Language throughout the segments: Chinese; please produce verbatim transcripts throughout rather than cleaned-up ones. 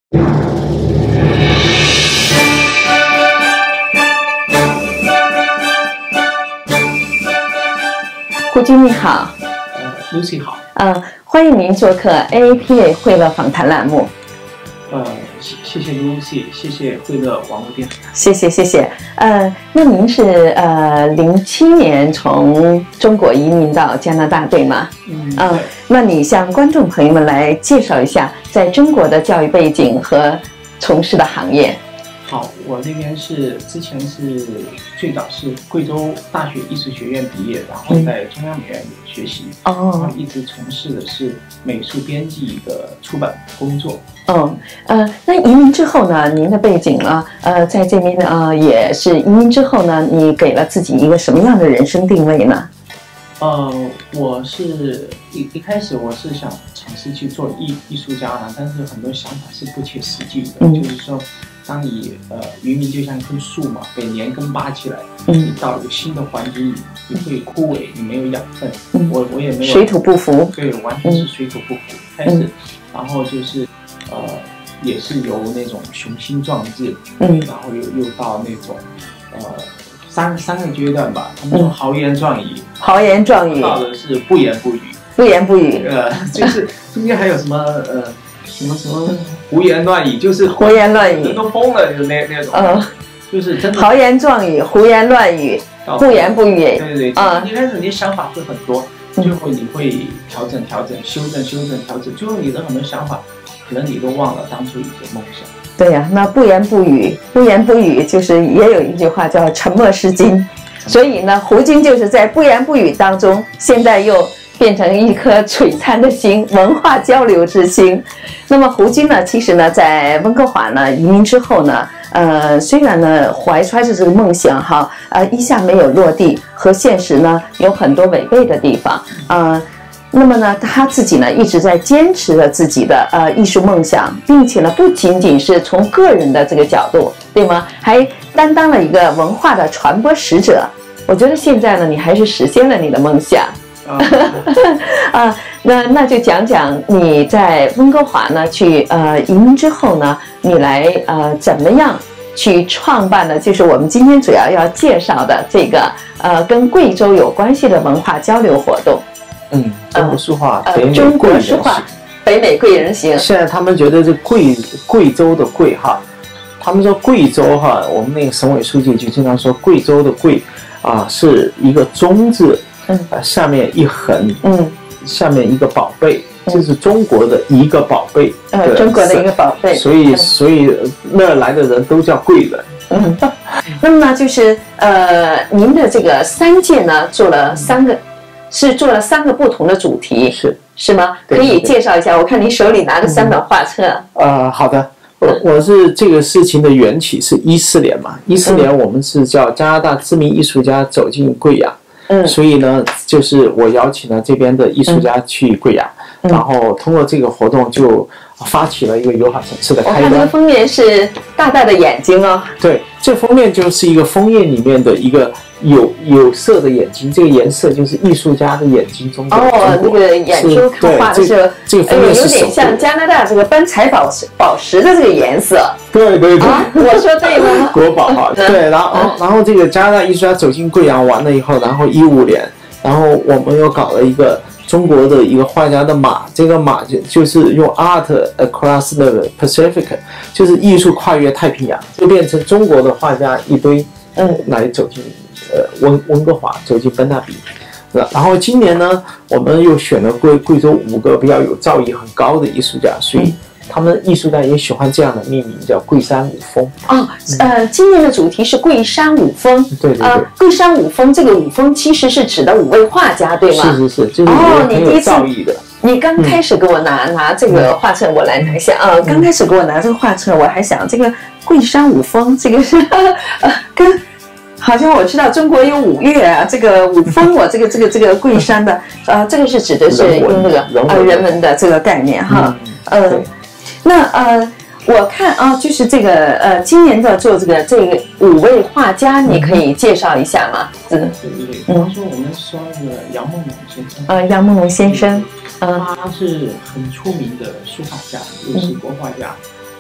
胡军你好。 呃 ，Lucy 好。 呃，欢迎您做客 A A P A 惠乐访谈栏目。 呃，谢谢 Lucy， 谢谢惠乐网络电台。 谢谢谢谢。呃，那您是呃零七年从中国移民到加拿大对吗？ 嗯。 呃，那你向观众朋友们来介绍一下在中国的教育背景和从事的行业。 好，我那边是之前是最早是贵州大学艺术学院毕业，然后在中央美院学习，哦、嗯，然后一直从事的是美术编辑一个出版工作。 嗯，呃，那移民之后呢？您的背景呢？呃，在这边呢，呃，也是移民之后呢，你给了自己一个什么样的人生定位呢？ 呃，我是一一开始我是想尝试去做艺艺术家呢，但是很多想法是不切实际的，嗯、就是说。当你呃渔民就像一棵树嘛，被连根拔起来，嗯，你到一个新的环境里，你会枯萎，你没有养分，嗯，我我也没有水土不服， 对，完全是水土不服。嗯、开始，然后就是呃，也是由那种雄心壮志，嗯，然后又又到那种呃三三个阶段吧，他们说豪言壮语， 豪言壮语， 到的是不言不语， 不言不语， 呃，就是中间还有什么呃。什么什么胡言乱语，就是胡言乱语， 人都疯了，就那那种，嗯，就是真的豪言壮语、胡言乱语、不言不语， 对对对，啊，一开始你想法会很多，最后你会调整调整、修正修正调整，最后你的很多想法，可能你都忘了当初一些梦想。 对呀、啊，那不言不语，不言不语就是也有一句话叫沉默是金，所以呢，胡军就是在不言不语当中，现在又变成一颗璀璨的心，文化交流之心。那么胡军呢，其实呢，在温哥华呢移民之后呢，呃，虽然呢怀揣着这个梦想哈，呃，一下没有落地，和现实呢有很多违背的地方，呃，那么呢，他自己呢一直在坚持着自己的呃艺术梦想，并且呢，不仅仅是从个人的这个角度，对吗？还担当了一个文化的传播使者。我觉得现在呢，你还是实现了你的梦想。啊，那那就讲讲你在温哥华呢去呃移民之后呢，你来呃怎么样去创办的，就是我们今天主要要介绍的这个呃跟贵州有关系的文化交流活动。 嗯，中国书画， 呃，中国书画，北美贵人行。 现在他们觉得这贵贵州的贵哈，他们说贵州哈，我们那个省委书记就经常说贵州的贵啊是一个中字。嗯，下面一横，嗯，下面一个宝贝，这是中国的一个宝贝， 呃，中国的一个宝贝， 所以，所以那儿来的人都叫贵人。 嗯，那么呢，就是呃，您的这个三届呢，做了三个，是做了三个不同的主题， 是是吗？可以介绍一下？我看您手里拿着三本画册。 呃，好的，我我是这个事情的缘起是一四年嘛，一四年我们是叫加拿大知名艺术家走进贵阳。嗯，所以呢，就是我邀请了这边的艺术家去贵阳，嗯、然后通过这个活动就发起了一个友好城市的开端。 我看这个封面是大大的眼睛哦。 对，这封面就是一个枫叶里面的一个有有色的眼睛，这个颜色就是艺术家的眼睛中的。 哦，那个眼珠画的是， 这个封面是、 呃、有点像加拿大这个斑彩宝石宝石的这个颜色。 对对对， 啊、我说对吗？ 国宝哈，对，然后、嗯、然后这个加拿大艺术家走进贵阳完了以后，然后一五年，然后我们又搞了一个中国的一个画家的马，这个马就就是用 Art Across the Pacific， 就是艺术跨越太平洋，就变成中国的画家一堆，嗯，来走进呃温温哥华，走进奔纳比。然后今年呢，我们又选了贵贵州五个比较有造诣很高的艺术家，所以他们艺术家也喜欢这样的命名，叫贵山五峰。 哦，呃，今年的主题是贵山五峰。 对对对。 呃，贵山五峰，这个五峰其实是指的五位画家，对吗？ 是是是，就是很有造诣的。 你刚开始给我拿、嗯、拿这个画册，我来拿一下啊。刚开始给我拿这个画册，我还想这个贵山五峰，这个是呃跟。好像我知道中国有五岳啊，这个五峰，我这个这个这个贵山的，呃，这个是指的是用那个呃人文的这个概念哈，嗯、呃，那呃，我看啊，就是这个呃，今年的做这个这个五位画家，你可以介绍一下吗？ 嗯，对对对，比方说我们说那个杨梦龙先生， 呃，杨梦龙先生， 嗯，他是很出名的书法家，也是国画家。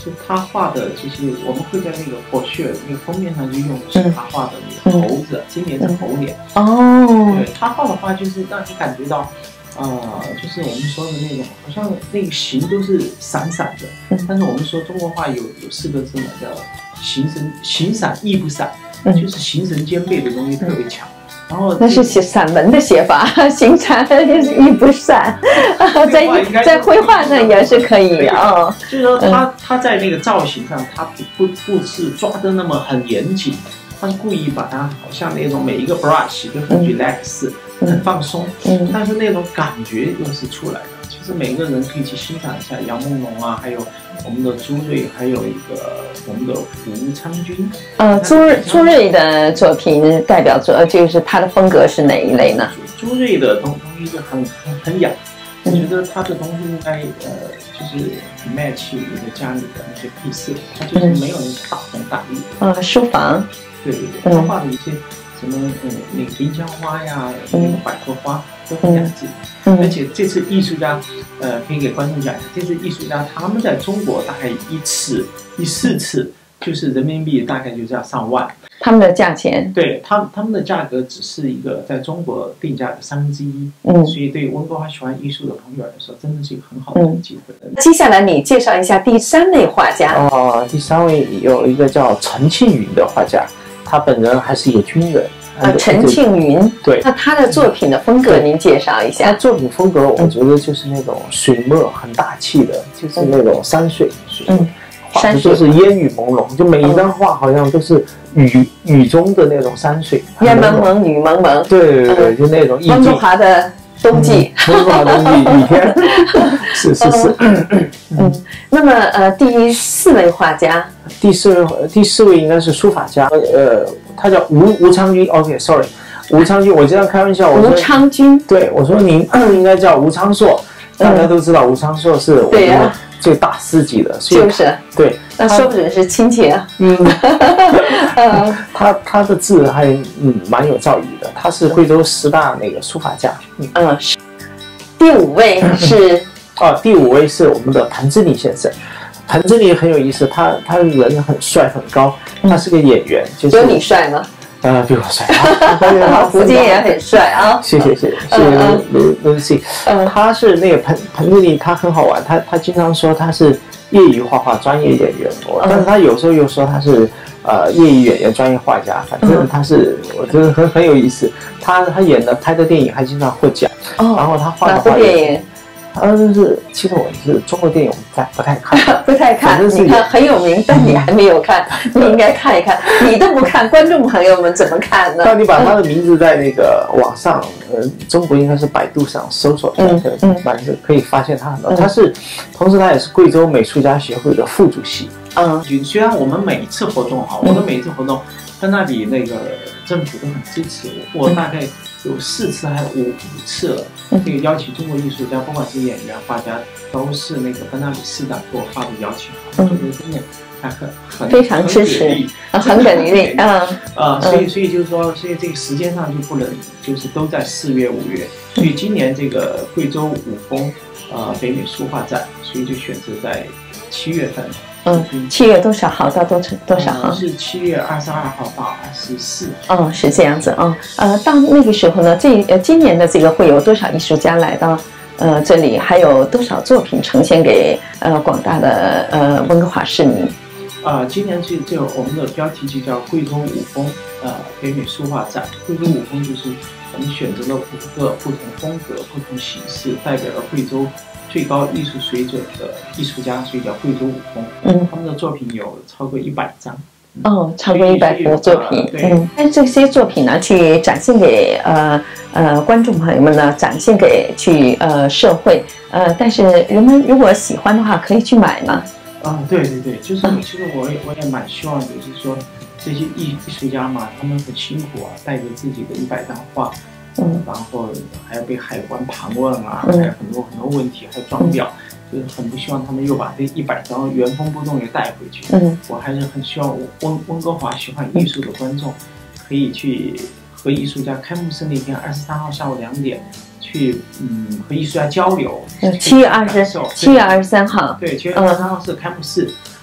是他画的，就是我们会在那个brochure那个封面上就用的是他画的那个猴子，今年是猴年。 哦， 对，他画的画就是让你感觉到，呃，就是我们说的那种，好像那个形都是闪闪的。但是我们说中国画有有四个字嘛，叫形神形闪亦不闪，就是形神兼备的东西特别强。然后那是写散文的写法，形闪亦不闪，在在绘画上也是可以啊。 就是说他他在那个造型上，他不不不是抓得那么很严谨，他是故意把它好像那种每一个 brush 都很 relax，很放松，但是那种感觉又是出来的。其实每个人可以去欣赏一下杨梦龙啊，还有我们的朱瑞，还有一个我们的吴昌军。 呃，朱朱瑞的作品代表作就是他的风格是哪一类呢？ 朱瑞的东东西就很很很雅，我觉得他的东西应该呃就是很 match 你的家里的那些配色，他就是没有那种大红大绿的。 嗯，书房。 对对对，他画的一些什么呃那个丁香花呀，那个百合花都很雅致。而且这次艺术家，呃，可以给观众讲一下，这次艺术家他们在中国大概一次、一四次，就是人民币大概就是要上万。 他们的价钱， 对他们他们的价格只是一个在中国定价的三分之一。嗯，所以对温哥华喜欢艺术的朋友来说，真的是一个很好的机会。 嗯、接下来你介绍一下第三位画家。 哦，第三位有一个叫陈庆云的画家，他本人还是一个军人。 呃，陈庆云， 对， 那他的作品的风格您介绍一下。 他作品风格，我觉得就是那种水墨很大气的，就是那种山水，嗯，画的就是烟雨朦胧，就每一张画好像都是雨雨中的那种山水， 烟蒙蒙，雨蒙蒙， 对对对，就那种意境。 温哥华的冬季， 温哥华冬季雨天，是是是， 嗯，那么呃，第四位画家， 第四位第四位应该是书法家，呃。他叫吴吴昌军 ，OK，sorry， 吴昌军，我经常开玩笑，我说吴昌军， 对我说您应该叫吴昌硕，大家都知道吴昌硕是我们最大师级的， 就是， 对， 那说不准是亲戚啊， 嗯，他他的字还嗯蛮有造诣的，他是贵州十大那个书法家， 嗯，第五位是哦，第五位是我们的彭志礼先生。彭志礼很有意思，他他人很帅很高，他是个演员，就是有你帅吗？ 呃，比我帅。 胡金也很帅啊！ 谢谢谢谢谢谢 Lucy。他是那个彭彭志礼，他很好玩，他他经常说他是业余画画专业演员，但是他有时候又说他是呃业余演员专业画家，反正他是我觉得很很有意思。他他演的拍的电影还经常获奖，然后他画的画电影。 啊，就是，其实我是中国电影，我不太不太看， 不太看。你看很有名，但你还没有看，你应该看一看。你都不看，观众朋友们怎么看呢？ 那你把他的名字在那个网上，呃，中国应该是百度上搜索一下，嗯，反正可以发现他很多。他是，同时他也是贵州美术家协会的副主席。嗯，虽然我们每一次活动哈，我们每一次活动，在那里那个政府都很支持我，我大概有四次还有五五次了。这个邀请中国艺术家，不管是演员、画家，都是那个班纳里市长给我发的邀请函，我觉得真的还很很非常支持，很给力，嗯啊，所以所以就是说，所以这个时间上就不能就是都在四月、五月，所以今年这个贵州五峰呃北美书画展，所以就选择在七月份。 嗯，七月多少号到多少多少号？ 是七月二十二号到二十四号。 哦，是这样子啊。呃，到那个时候呢，这呃今年的这个会有多少艺术家来到呃这里，还有多少作品呈现给呃广大的呃温哥华市民？ 啊、呃，今年这这我们的标题就叫贵州五峰呃北美书画展。贵州五峰就是我们选择了五个不同风格、不同形式，代表了贵州最高艺术水准的艺术家，所以叫贵州五峰。嗯，他们的作品有超过一百张。 哦，超过一百幅作品。嗯，但这些作品呢，去展现给呃呃观众朋友们呢，展现给去呃社会。呃，但是人们如果喜欢的话，可以去买吗？ 啊，对对对，就是、嗯、其实我也我也蛮希望的，就是说这些艺艺术家嘛，他们很辛苦啊，带着自己的一百张画。嗯，然后还要被海关盘问啊，嗯、还有很多很多问题，还有装裱，嗯、就是很不希望他们又把这一百张原封不动给带回去。嗯，我还是很希望温温哥华喜欢艺术的观众，可以去和艺术家开幕式那天二十三号下午两点去，嗯，和艺术家交流。 七月二十，七月二十三号。 对，七月二十三号是开幕式。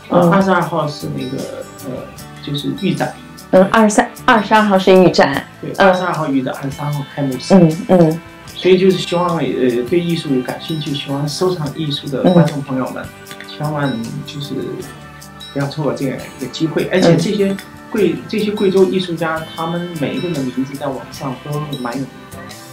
呃，二十二号是那个呃，就是预展。 嗯，二十三、二十二号是预展。 对，二十二号预展，二十三号开幕式。 嗯嗯。 所以就是希望呃对艺术感兴趣、喜欢收藏艺术的观众朋友们，千万就是不要错过这样一个机会。而且这些贵这些贵州艺术家，他们每一个人的名字在网上都蛮有名的。